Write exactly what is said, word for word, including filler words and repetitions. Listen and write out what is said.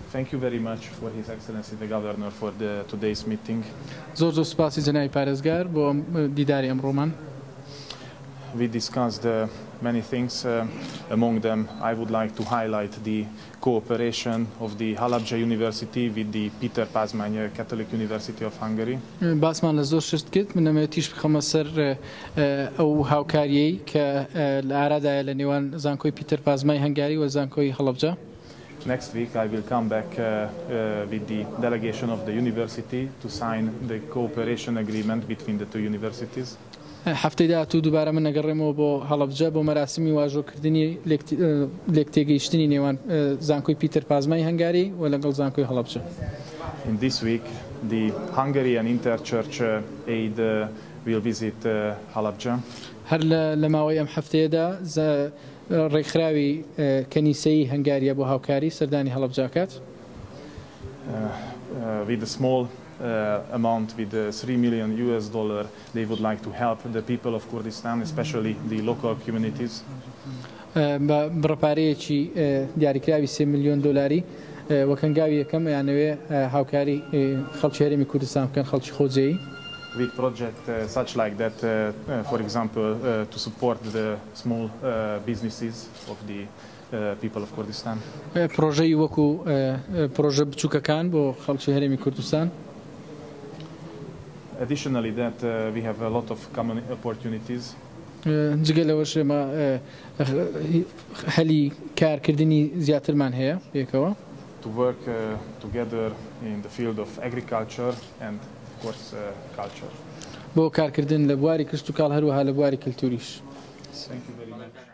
Thank you very much for His Excellency the Governor for the today's meeting. زۆر زۆر سپاسی جەنابی پارێزگار بۆ دیداری ئەمڕۆمان. We discussed uh, many things. Uh, among them, I would like to highlight the cooperation of the Halabja University with the Péter Pázmány Catholic University of Hungary. باسمان لە زۆر شت کرد من نەمەوێتیش بخەمە سەر ئەو هاوکاریەی کە لە ئارادایە لە نێوان زانکۆی پیتەر پازمای هەنگاری و زانکۆی هەڵەبجە. Next week I will come back uh, uh, with the delegation of the university to sign the cooperation agreement between the two universities. هەفتەی داهاتوو دووبارە من نەگەڕێمەوە بۆ هەڵەبجە بۆ مەراسمی واژۆکردنی لێکتێگەیشتنی نێوان زانکۆی پیتەر پازمای هەنگاری و لەگەڵ زانکۆی هەڵەبجە. In this week the Hungarian Interchurch uh, Aid uh, will visit uh, Halabja. هەر لە ماوەی ئەم هەفتەیەدا ڕێکخراوی کەنیسەی هەنگاریە بۆ هاوکاری سەردانی هەڵەبجاکات. With a small uh, amount, with uh, three million U S dollar, they would like to help the people of Kurdistan, especially the local communities. بڕپارەیەکی دیاریکراوی سێ ملیۆن دۆلاری وەکەنگاوی یەکەم یانەوێ هاوکاری خەڵکی هەرێمی کوردستان بکەن خەڵکی خۆجێی. With project uh, such like that, uh, uh, for example, uh, to support the small uh, businesses of the uh, people of Kurdistan. پرۆژەی وەکو پرۆژە بچووکەکان بۆ خەڵکی هەرێمی کوردستان. Additionally, that uh, we have a lot of common opportunities. جگە لەوەش ئێمە هەلی کارکردنی زیاترمان هەیە پێکەوە. To work uh, together in the field of agriculture and of course uh, culture. بۆ کارکردن لە بواری کشت و کاڵ هەروەها لە بواری کلتوریش. Thank you very much.